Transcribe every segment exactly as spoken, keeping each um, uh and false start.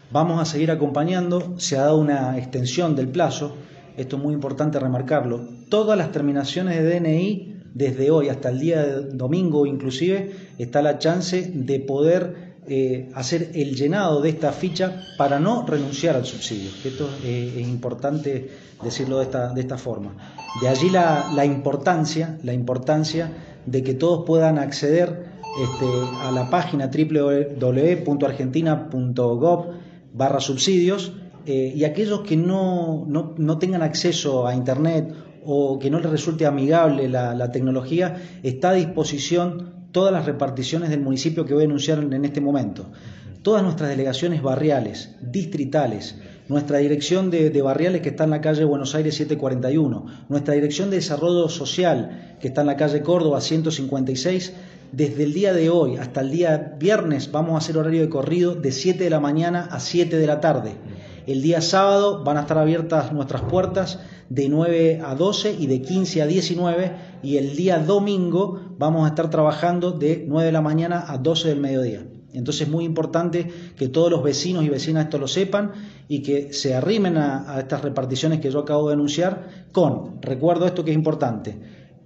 Vamos a seguir acompañando, se ha dado una extensión del plazo, esto es muy importante remarcarlo. Todas las terminaciones de D N I, desde hoy hasta el día de domingo inclusive, está la chance de poder eh, hacer el llenado de esta ficha para no renunciar al subsidio. Esto eh, es importante decirlo de esta, de esta forma. De allí la, la importancia, la importancia de que todos puedan acceder este, a la página doble u doble u doble u punto argentina punto gov barra subsidios eh, y aquellos que no, no, no tengan acceso a internet o que no les resulte amigable la, la tecnología, está a disposición todas las reparticiones del municipio que voy a anunciar en este momento. Todas nuestras delegaciones barriales, distritales, nuestra dirección de, de barriales que está en la calle Buenos Aires setecientos cuarenta y uno, nuestra dirección de desarrollo social que está en la calle Córdoba ciento cincuenta y seis, desde el día de hoy hasta el día viernes vamos a hacer horario de corrido de siete de la mañana a siete de la tarde. El día sábado van a estar abiertas nuestras puertas de nueve a doce y de quince a diecinueve, y el día domingo vamos a estar trabajando de nueve de la mañana a doce del mediodía. Entonces es muy importante que todos los vecinos y vecinas esto lo sepan y que se arrimen a, a estas reparticiones que yo acabo de anunciar con, recuerdo esto que es importante,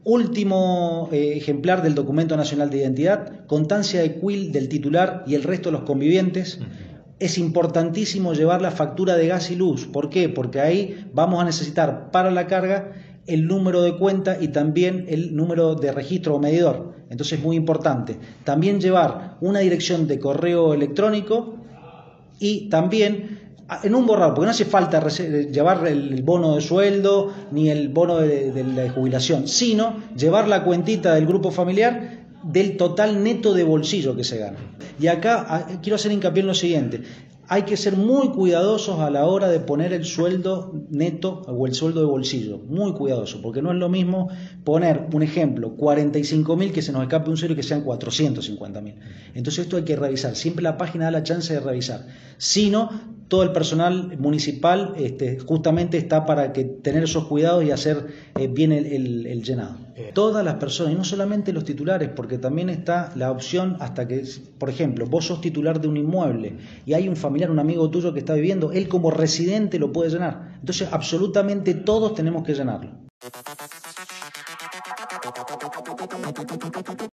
último eh, ejemplar del documento nacional de identidad, constancia de Q I L del titular y el resto de los convivientes. Es importantísimo llevar la factura de gas y luz. ¿Por qué? Porque ahí vamos a necesitar para la carga el número de cuenta y también el número de registro o medidor. Entonces es muy importante. También llevar una dirección de correo electrónico y también en un borrador, porque no hace falta llevar el bono de sueldo ni el bono de, de la jubilación, sino llevar la cuentita del grupo familiar del total neto de bolsillo que se gana. Y acá quiero hacer hincapié en lo siguiente: hay que ser muy cuidadosos a la hora de poner el sueldo neto o el sueldo de bolsillo, muy cuidadosos, porque no es lo mismo poner, un ejemplo, cuarenta y cinco mil, que se nos escape un cero y que sean cuatrocientos cincuenta mil. Entonces esto hay que revisar, siempre la página da la chance de revisar. Si no, todo el personal municipal este, justamente está para que tener esos cuidados y hacer eh, bien el, el, el llenado. Todas las personas, y no solamente los titulares, porque también está la opción hasta que, por ejemplo, vos sos titular de un inmueble y hay un familiar, un amigo tuyo que está viviendo, él como residente lo puede llenar. Entonces absolutamente todos tenemos que llenarlo.